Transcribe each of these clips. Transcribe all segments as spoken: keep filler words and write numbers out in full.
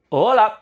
Hola.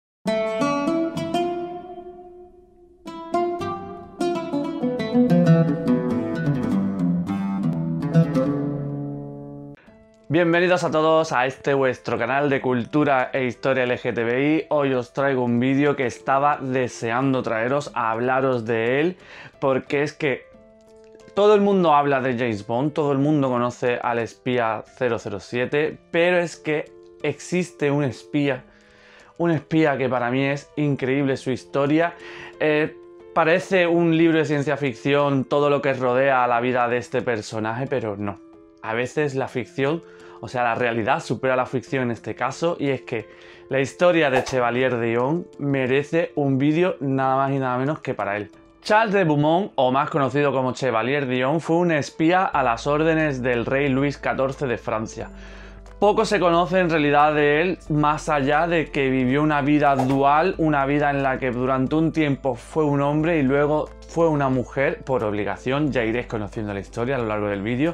Bienvenidos a todos a este vuestro canal de cultura e historia L G T B I. Hoy os traigo un vídeo que estaba deseando traeros a hablaros de él, porque es que todo el mundo habla de James Bond, todo el mundo conoce al espía cero cero siete, pero es que existe un espía, un espía que para mí es increíble su historia. Eh, parece un libro de ciencia ficción todo lo que rodea a la vida de este personaje, pero no. A veces la ficción, o sea, la realidad supera la ficción en este caso, y es que la historia de Chevalier Dion merece un vídeo nada más y nada menos que para él. Charles de Beaumont, o más conocido como Chevalier Dion, fue un espía a las órdenes del rey Luis catorce de Francia. Poco se conoce en realidad de él, más allá de que vivió una vida dual, una vida en la que durante un tiempo fue un hombre y luego fue una mujer, por obligación. Ya iréis conociendo la historia a lo largo del vídeo.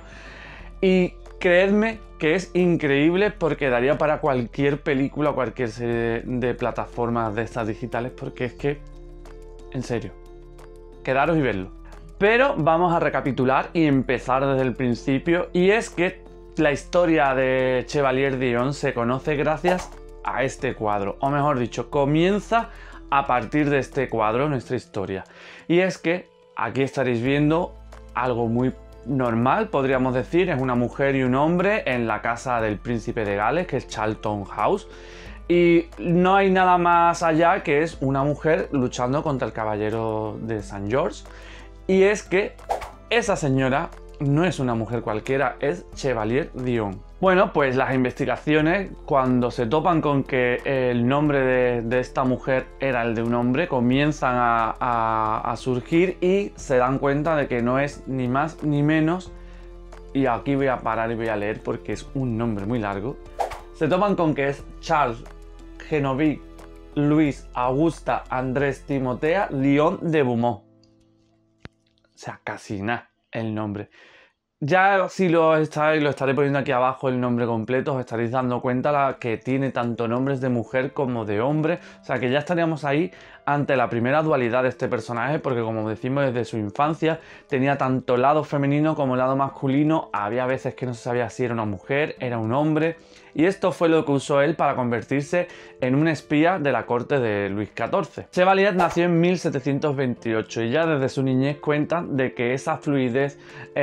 Y creedme que es increíble, porque daría para cualquier película o cualquier serie de plataformas de estas digitales, porque es que, en serio, quedaros y verlo. Pero vamos a recapitular y empezar desde el principio, y es que la historia de Chevalier Dion se conoce gracias a este cuadro, o mejor dicho, comienza a partir de este cuadro nuestra historia. Y es que aquí estaréis viendo algo muy normal, podríamos decir, es una mujer y un hombre en la casa del príncipe de Gales, que es Charlton House, y no hay nada más allá que es una mujer luchando contra el caballero de Saint George, y es que esa señora no es una mujer cualquiera, es Chevalier Dion. Bueno, pues las investigaciones, cuando se topan con que el nombre de, de esta mujer era el de un hombre, comienzan a, a, a surgir y se dan cuenta de que no es ni más ni menos, y aquí voy a parar y voy a leer porque es un nombre muy largo. Se topan con que es Charles Genovic Luis Augusta Andrés Timotea Dion de Beaumont. O sea, casi nada el nombre. Ya si lo estáis, lo estaré poniendo aquí abajo el nombre completo, os estaréis dando cuenta la, que tiene tanto nombres de mujer como de hombre. O sea que ya estaríamos ahí ante la primera dualidad de este personaje, porque como decimos, desde su infancia tenía tanto lado femenino como lado masculino. Había veces que no se sabía si era una mujer, era un hombre, y esto fue lo que usó él para convertirse en un espía de la corte de Luis catorce. Chevalier nació en mil setecientos veintiocho y ya desde su niñez cuenta de que esa fluidez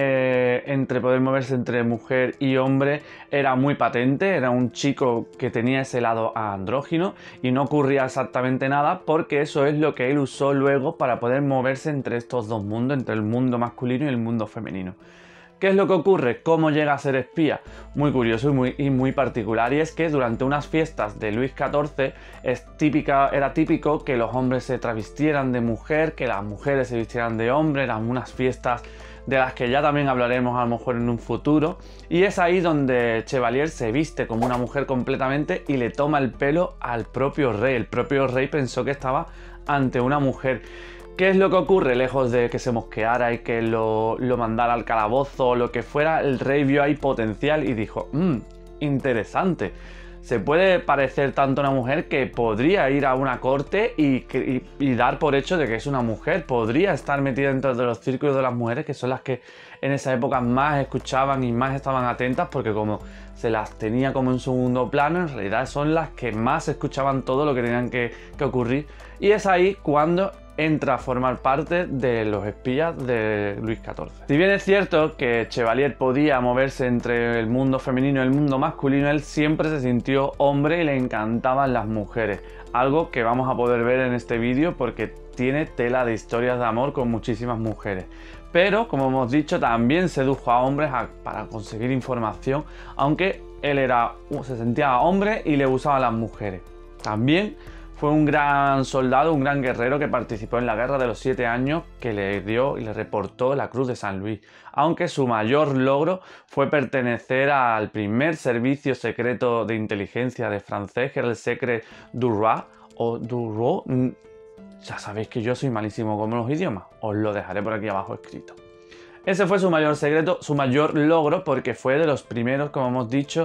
eh, entre poder moverse entre mujer y hombre era muy patente. Era un chico que tenía ese lado andrógino y no ocurría exactamente nada, porque eso es lo que él usó luego para poder moverse entre estos dos mundos, entre el mundo masculino y el mundo femenino. ¿Qué es lo que ocurre? ¿Cómo llega a ser espía? Muy curioso y muy, y muy particular, y es que durante unas fiestas de Luis catorce es típica, era típico que los hombres se travistieran de mujer, que las mujeres se vistieran de hombre. Eran unas fiestas de las que ya también hablaremos a lo mejor en un futuro, y es ahí donde Chevalier se viste como una mujer completamente y le toma el pelo al propio rey. El propio rey pensó que estaba ante una mujer. ¿Qué es lo que ocurre? Lejos de que se mosqueara y que lo, lo mandara al calabozo o lo que fuera, el rey vio ahí potencial y dijo, mmm, interesante. Se puede parecer tanto a una mujer que podría ir a una corte y, y, y dar por hecho de que es una mujer. Podría estar metida dentro de los círculos de las mujeres, que son las que en esa época más escuchaban y más estaban atentas, porque como se las tenía como en segundo plano, en realidad son las que más escuchaban todo lo que tenían que, que ocurrir. Y es ahí cuando entra a formar parte de los espías de Luis catorce. Si bien es cierto que Chevalier podía moverse entre el mundo femenino y el mundo masculino, él siempre se sintió hombre y le encantaban las mujeres. Algo que vamos a poder ver en este vídeo, porque tiene tela de historias de amor con muchísimas mujeres. Pero, como hemos dicho, también sedujo a hombres a, para conseguir información, aunque él era, se sentía hombre y le gustaban las mujeres. También fue un gran soldado, un gran guerrero que participó en la Guerra de los Siete Años, que le dio y le reportó la Cruz de San Luis, aunque su mayor logro fue pertenecer al primer servicio secreto de inteligencia de francés, que era el Secret du Roi, o du Roi. Ya sabéis que yo soy malísimo con los idiomas, os lo dejaré por aquí abajo escrito. Ese fue su mayor secreto, su mayor logro, porque fue de los primeros, como hemos dicho,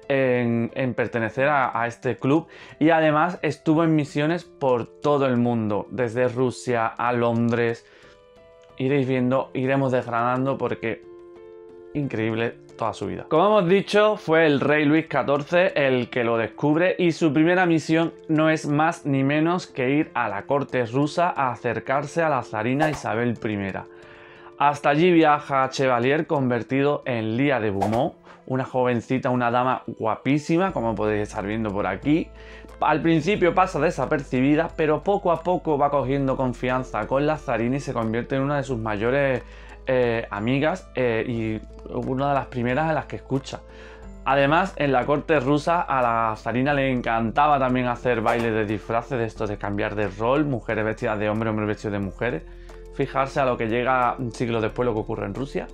en, en pertenecer a, a este club y además estuvo en misiones por todo el mundo, desde Rusia a Londres. Iréis viendo, iremos desgranando porque increíble toda su vida. Como hemos dicho, fue el rey Luis catorce el que lo descubre y su primera misión no es más ni menos que ir a la corte rusa a acercarse a la zarina Isabel primera. Hasta allí viaja Chevalier convertido en Lía de Beaumont, una jovencita, una dama guapísima, como podéis estar viendo por aquí. Al principio pasa desapercibida, pero poco a poco va cogiendo confianza con la zarina y se convierte en una de sus mayores eh, amigas eh, y una de las primeras en las que escucha. Además, en la corte rusa a la zarina le encantaba también hacer bailes de disfraces, de estos de cambiar de rol, mujeres vestidas de hombre, hombres vestidos de mujeres. Fijarse a lo que llega un siglo después lo que ocurre en Rusia.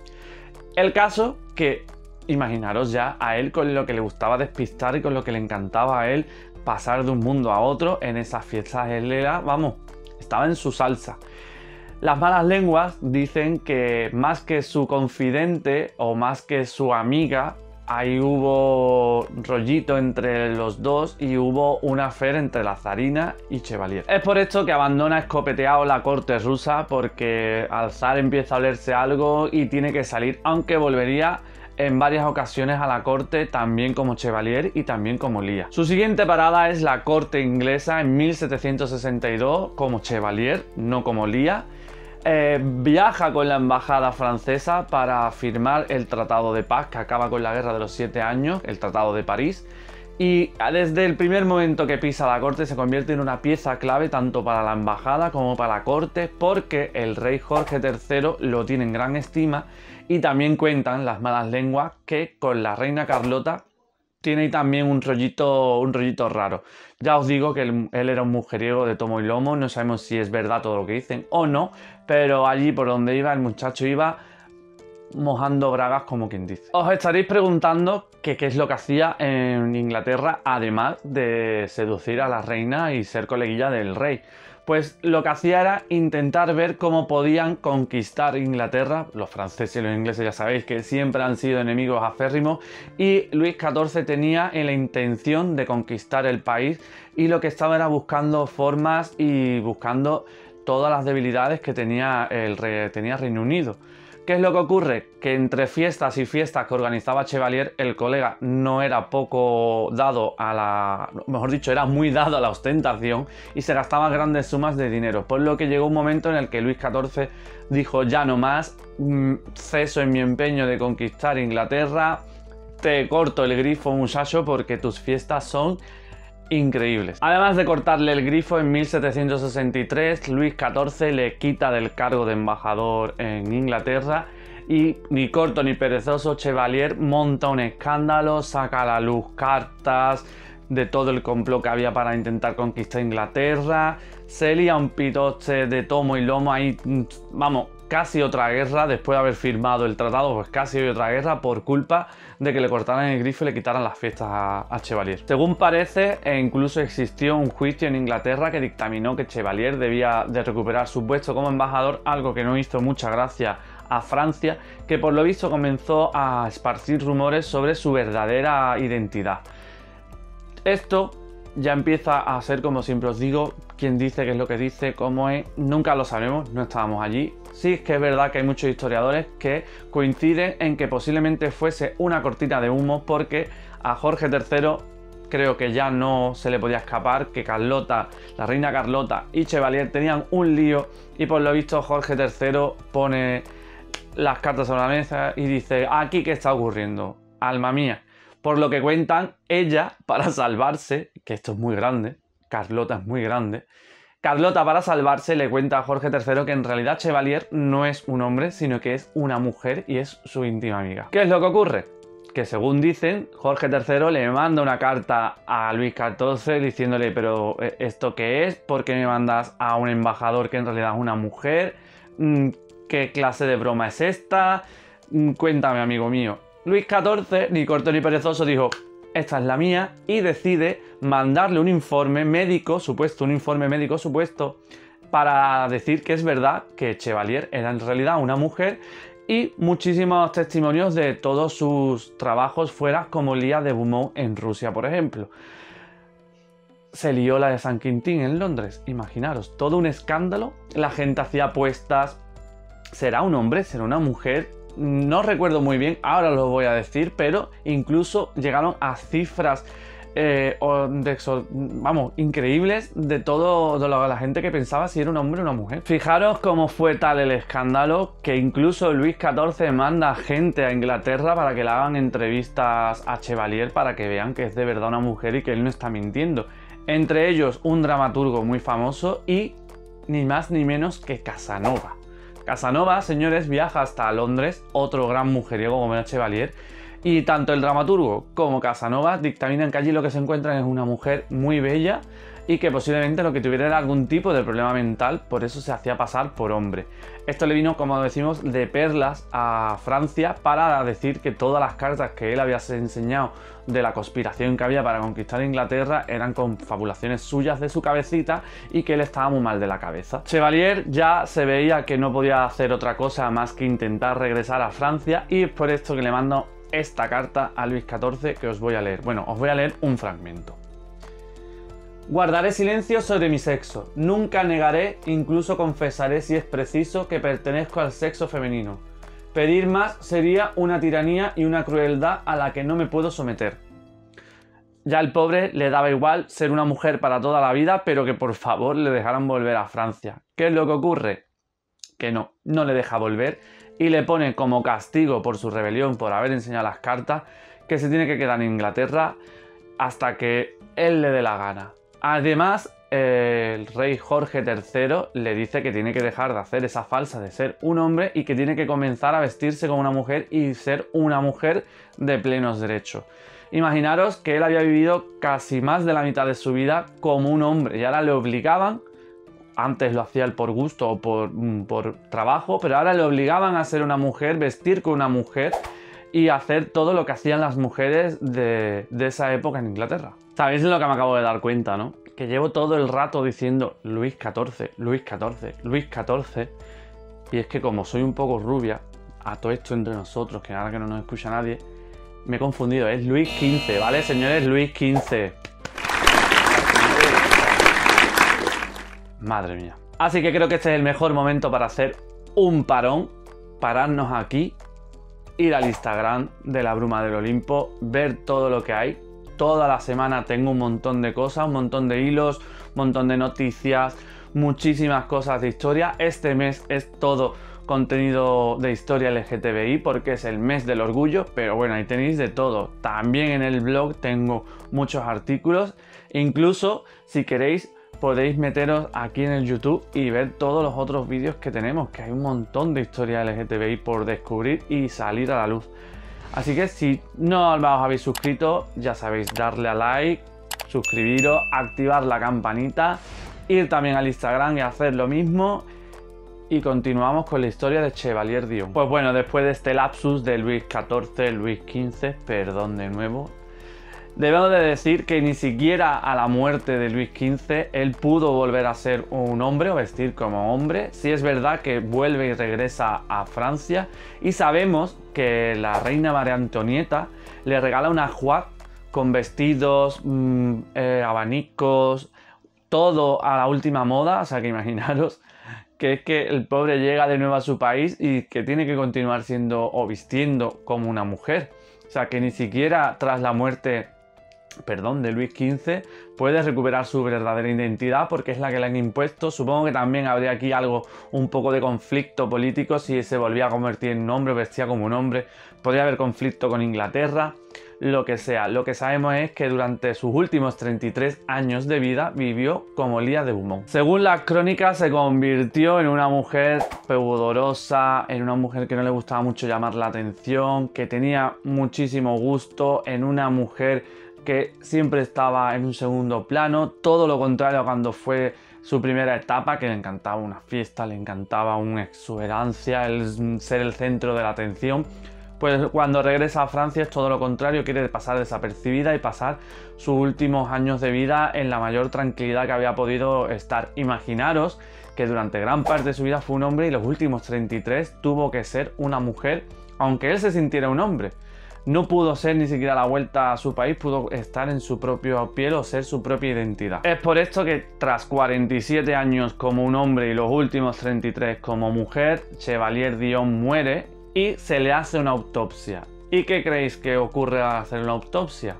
El caso que, imaginaros ya a él con lo que le gustaba despistar y con lo que le encantaba a él pasar de un mundo a otro en esas fiestas. Él era, vamos, estaba en su salsa. Las malas lenguas dicen que más que su confidente o más que su amiga, ahí hubo rollito entre los dos y hubo una affair entre la zarina y Chevalier. Es por esto que abandona escopeteado la corte rusa, porque al zar empieza a olerse algo y tiene que salir, aunque volvería en varias ocasiones a la corte, también como Chevalier y también como Lía. Su siguiente parada es la corte inglesa en mil setecientos sesenta y dos como Chevalier, no como Lía. Eh, viaja con la embajada francesa para firmar el Tratado de Paz que acaba con la Guerra de los Siete Años, el Tratado de París, y desde el primer momento que pisa la corte se convierte en una pieza clave tanto para la embajada como para la corte, porque el rey Jorge tercero lo tiene en gran estima y también cuentan las malas lenguas que con la reina Carlota tiene también un rollito, un rollito raro. Ya os digo que él, él era un mujeriego de tomo y lomo, no sabemos si es verdad todo lo que dicen o no, pero allí por donde iba el muchacho iba mojando bragas, como quien dice. Os estaréis preguntando que qué es lo que hacía en Inglaterra, además de seducir a la reina y ser coleguilla del rey. Pues lo que hacía era intentar ver cómo podían conquistar Inglaterra. Los franceses y los ingleses ya sabéis que siempre han sido enemigos acérrimos y Luis catorce tenía la intención de conquistar el país y lo que estaba era buscando formas y buscando todas las debilidades que tenía el Re- tenía Reino Unido. ¿Qué es lo que ocurre? Que entre fiestas y fiestas que organizaba Chevalier, el colega no era poco dado a la... mejor dicho, era muy dado a la ostentación y se gastaba grandes sumas de dinero. Por lo que llegó un momento en el que Luis catorce dijo: ya no más, ceso en mi empeño de conquistar Inglaterra, te corto el grifo, muchacho, porque tus fiestas son increíbles. Además de cortarle el grifo, en mil setecientos sesenta y tres Luis catorce le quita del cargo de embajador en Inglaterra y ni corto ni perezoso Chevalier monta un escándalo, saca a la luz cartas de todo el complot que había para intentar conquistar Inglaterra, se lía un pitoche de tomo y lomo ahí, vamos, casi otra guerra. Después de haber firmado el tratado, pues casi otra guerra por culpa de que le cortaran el grifo y le quitaran las fiestas a, a Chevalier. Según parece, e incluso existió un juicio en Inglaterra que dictaminó que Chevalier debía de recuperar su puesto como embajador, algo que no hizo mucha gracia a Francia, que por lo visto comenzó a esparcir rumores sobre su verdadera identidad. Esto ya empieza a ser, como siempre os digo, quién dice qué es lo que dice, cómo es, nunca lo sabemos, no estábamos allí. Sí es que es verdad que hay muchos historiadores que coinciden en que posiblemente fuese una cortina de humo, porque a Jorge tercero creo que ya no se le podía escapar que Carlota, la reina Carlota y Chevalier tenían un lío y por lo visto Jorge tercero pone las cartas sobre la mesa y dice: aquí qué está ocurriendo, alma mía. Por lo que cuentan, ella, para salvarse, que esto es muy grande, Carlota es muy grande, Carlota para salvarse le cuenta a Jorge tercero que en realidad Chevalier no es un hombre, sino que es una mujer y es su íntima amiga. ¿Qué es lo que ocurre? Que según dicen, Jorge tercero le manda una carta a Luis catorce diciéndole: pero ¿esto qué es? ¿Por qué me mandas a un embajador que en realidad es una mujer? ¿Qué clase de broma es esta? Cuéntame, amigo mío. Luis catorce, ni corto ni perezoso, dijo: esta es la mía, y decide mandarle un informe médico supuesto, un informe médico supuesto, para decir que es verdad que Chevalier era en realidad una mujer y muchísimos testimonios de todos sus trabajos fuera, como Lía de Beaumont en Rusia, por ejemplo. Se lió la de San Quintín en Londres, imaginaros, todo un escándalo, la gente hacía apuestas, ¿será un hombre? ¿Será una mujer? No recuerdo muy bien, ahora lo voy a decir, pero incluso llegaron a cifras eh, de, vamos, increíbles de todo de lo, la gente que pensaba si era un hombre o una mujer. Fijaros cómo fue tal el escándalo que incluso Luis catorce manda gente a Inglaterra para que le hagan entrevistas a Chevalier para que vean que es de verdad una mujer y que él no está mintiendo. Entre ellos un dramaturgo muy famoso y ni más ni menos que Casanova. Casanova, señores, viaja hasta Londres, otro gran mujeriego como era Chevalier, y tanto el dramaturgo como Casanova dictaminan que allí lo que se encuentran es una mujer muy bella y que posiblemente lo que tuviera era algún tipo de problema mental, por eso se hacía pasar por hombre. Esto le vino, como decimos, de perlas a Francia para decir que todas las cartas que él había enseñado de la conspiración que había para conquistar Inglaterra eran confabulaciones suyas de su cabecita y que él estaba muy mal de la cabeza. Chevalier ya se veía que no podía hacer otra cosa más que intentar regresar a Francia y es por esto que le mando esta carta a Luis catorce que os voy a leer. Bueno, os voy a leer un fragmento. Guardaré silencio sobre mi sexo. Nunca negaré, incluso confesaré si es preciso, que pertenezco al sexo femenino. Pedir más sería una tiranía y una crueldad a la que no me puedo someter. Ya el pobre le daba igual ser una mujer para toda la vida, pero que por favor le dejaran volver a Francia. ¿Qué es lo que ocurre? Que no, no le deja volver y le pone como castigo por su rebelión, por haber enseñado las cartas, que se tiene que quedar en Inglaterra hasta que él le dé la gana. Además, eh, el rey Jorge tercero le dice que tiene que dejar de hacer esa falsa de ser un hombre y que tiene que comenzar a vestirse como una mujer y ser una mujer de plenos derechos. Imaginaros que él había vivido casi más de la mitad de su vida como un hombre y ahora le obligaban, antes lo hacía él por gusto o por, por trabajo, pero ahora le obligaban a ser una mujer, vestir con una mujer y hacer todo lo que hacían las mujeres de, de esa época en Inglaterra. ¿Sabéis lo que me acabo de dar cuenta, no? Que llevo todo el rato diciendo Luis catorce, Luis catorce, Luis catorce. Y es que como soy un poco rubia, a todo esto entre nosotros, que ahora que no nos escucha nadie, me he confundido. Es Luis quince, ¿vale, señores? Luis quince. Madre mía. Así que creo que este es el mejor momento para hacer un parón, pararnos aquí, ir al Instagram de la Bruma del Olimpo, ver todo lo que hay. Toda la semana tengo un montón de cosas, un montón de hilos, un montón de noticias, muchísimas cosas de historia. Este mes es todo contenido de historia L G T B I porque es el mes del orgullo, pero bueno, ahí tenéis de todo. También en el blog tengo muchos artículos, incluso si queréis podéis meteros aquí en el YouTube y ver todos los otros vídeos que tenemos, que hay un montón de historia L G T B I por descubrir y salir a la luz. Así que si no os habéis suscrito, ya sabéis, darle a like, suscribiros, activar la campanita, ir también al Instagram y hacer lo mismo. Y continuamos con la historia de Chevalier Dion. Pues bueno, después de este lapsus de Luis catorce, Luis quince, perdón de nuevo, debemos de decir que ni siquiera a la muerte de Luis quince él pudo volver a ser un hombre o vestir como hombre. Sí es verdad que vuelve y regresa a Francia y sabemos que la reina María Antonieta le regala una joie con vestidos, mmm, eh, abanicos, todo a la última moda. O sea que imaginaros que es que el pobre llega de nuevo a su país y que tiene que continuar siendo o vistiendo como una mujer. O sea que ni siquiera tras la muerte perdón, de Luis quince puede recuperar su verdadera identidad porque es la que le han impuesto. Supongo que también habría aquí algo, un poco de conflicto político si se volvía a convertir en un hombre, vestía como un hombre. Podría haber conflicto con Inglaterra, lo que sea. Lo que sabemos es que durante sus últimos treinta y tres años de vida vivió como Lía de Beaumont. Según las crónicas se convirtió en una mujer pudorosa, en una mujer que no le gustaba mucho llamar la atención, que tenía muchísimo gusto, en una mujer que siempre estaba en un segundo plano, todo lo contrario cuando fue su primera etapa, que le encantaba una fiesta, le encantaba una exuberancia, el ser el centro de la atención. Pues cuando regresa a Francia es todo lo contrario, quiere pasar desapercibida y pasar sus últimos años de vida en la mayor tranquilidad que había podido estar. Imaginaros que durante gran parte de su vida fue un hombre y los últimos treinta y tres tuvo que ser una mujer, aunque él se sintiera un hombre. No pudo ser ni siquiera la vuelta a su país, pudo estar en su propia piel o ser su propia identidad. Es por esto que tras cuarenta y siete años como un hombre y los últimos treinta y tres como mujer, Chevalier Dion muere y se le hace una autopsia. ¿Y qué creéis que ocurre al hacer una autopsia?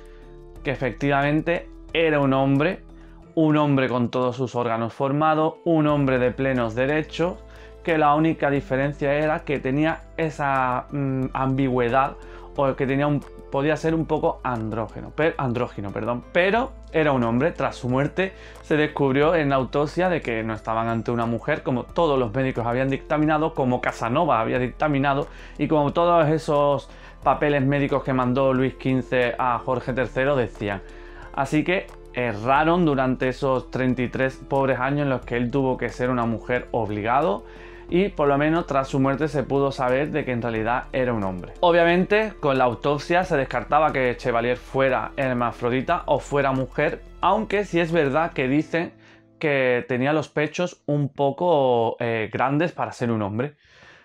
Que efectivamente era un hombre, un hombre con todos sus órganos formados, un hombre de plenos derechos, que la única diferencia era que tenía esa mmm, ambigüedad o que tenía un, podía ser un poco andrógeno, per, andrógino, perdón, pero era un hombre. Tras su muerte se descubrió en la autopsia de que no estaban ante una mujer, como todos los médicos habían dictaminado, como Casanova había dictaminado y como todos esos papeles médicos que mandó Luis quince a Jorge tercero decían. Así que erraron durante esos treinta y tres pobres años en los que él tuvo que ser una mujer obligado. Y por lo menos tras su muerte se pudo saber de que en realidad era un hombre. Obviamente con la autopsia se descartaba que Chevalier fuera hermafrodita o fuera mujer, aunque sí es verdad que dicen que tenía los pechos un poco eh, grandes para ser un hombre.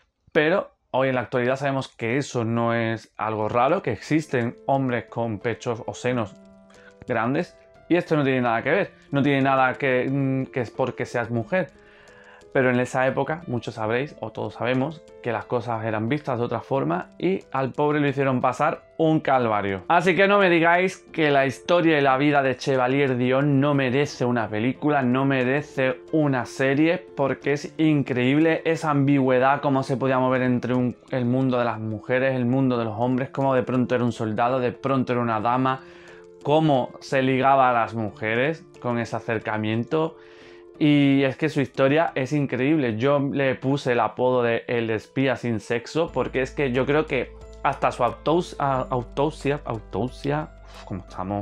Pero hoy en la actualidad sabemos que eso no es algo raro, que existen hombres con pechos o senos grandes y esto no tiene nada que ver, no tiene nada que, que es porque seas mujer. Pero en esa época, muchos sabréis, o todos sabemos, que las cosas eran vistas de otra forma y al pobre le hicieron pasar un calvario. Así que no me digáis que la historia y la vida de Chevalier Dion no merece una película, no merece una serie, porque es increíble esa ambigüedad, cómo se podía mover entre un, el mundo de las mujeres, el mundo de los hombres, cómo de pronto era un soldado, de pronto era una dama, cómo se ligaba a las mujeres con ese acercamiento. Y es que su historia es increíble. Yo le puse el apodo de El espía sin sexo porque es que yo creo que hasta su autopsia, autopsia, autopsia, uf, ¿cómo estamos?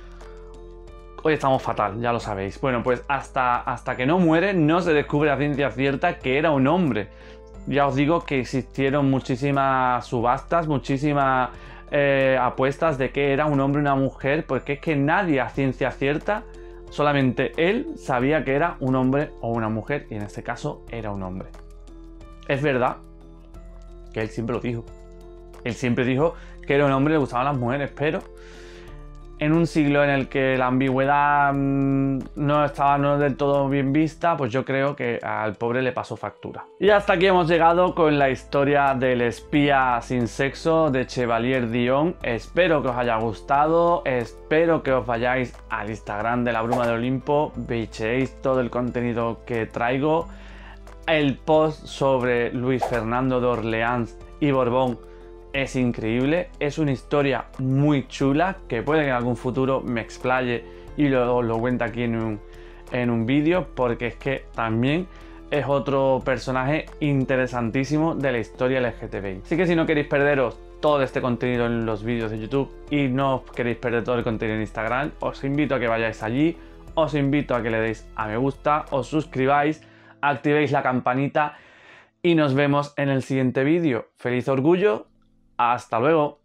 Hoy estamos fatal, ya lo sabéis. Bueno, pues hasta, hasta que no muere no se descubre a ciencia cierta que era un hombre. Ya os digo que existieron muchísimas subastas, muchísimas eh, apuestas de que era un hombre o una mujer, porque es que nadie a ciencia cierta, solamente él sabía que era un hombre o una mujer, y en este caso era un hombre. Es verdad que él siempre lo dijo. Él siempre dijo que era un hombre y le gustaban las mujeres, pero en un siglo en el que la ambigüedad mmm, no estaba no del todo bien vista, pues yo creo que al pobre le pasó factura. Y hasta aquí hemos llegado con la historia del espía sin sexo de Chevalier Dion. Espero que os haya gustado, espero que os vayáis al Instagram de La Bruma del Olimpo, bicheéis todo el contenido que traigo. El post sobre Luis Fernando de Orleans y Borbón es increíble, es una historia muy chula que puede que en algún futuro me explaye y lo, lo cuente aquí en un, en un vídeo, porque es que también es otro personaje interesantísimo de la historia L G T B I. Así que si no queréis perderos todo este contenido en los vídeos de YouTube y no os queréis perder todo el contenido en Instagram, os invito a que vayáis allí, os invito a que le deis a me gusta, os suscribáis, activéis la campanita y nos vemos en el siguiente vídeo. ¡Feliz orgullo! ¡Hasta luego!